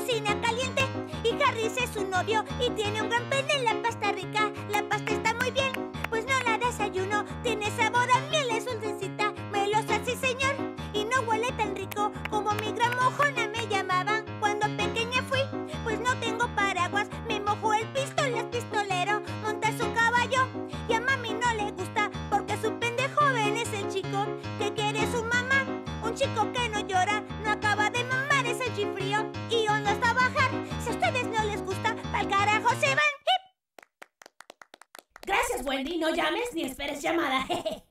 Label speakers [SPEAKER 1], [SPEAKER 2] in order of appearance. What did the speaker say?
[SPEAKER 1] cocina caliente. Y Harris es su novio y tiene un gran pene en la pasta rica. La pasta está muy bien, pues no la desayuno. Tiene sabor a miel, es dulcecita, melosa, sí señor. Y no huele tan rico como mi gran mojona me llamaban cuando pequeña fui. Pues no tengo paraguas, me mojó el pistolas pistolero. Monta su caballo y a mami no le gusta porque su pendejo joven es el chico que quiere su mamá. Un chico que no llora, no acaba de mamar, es el chifrío y onda hasta bajar. Si a ustedes no les gusta, pa'l carajo se van.
[SPEAKER 2] Gracias, Wendy. No llames ni esperes llamada.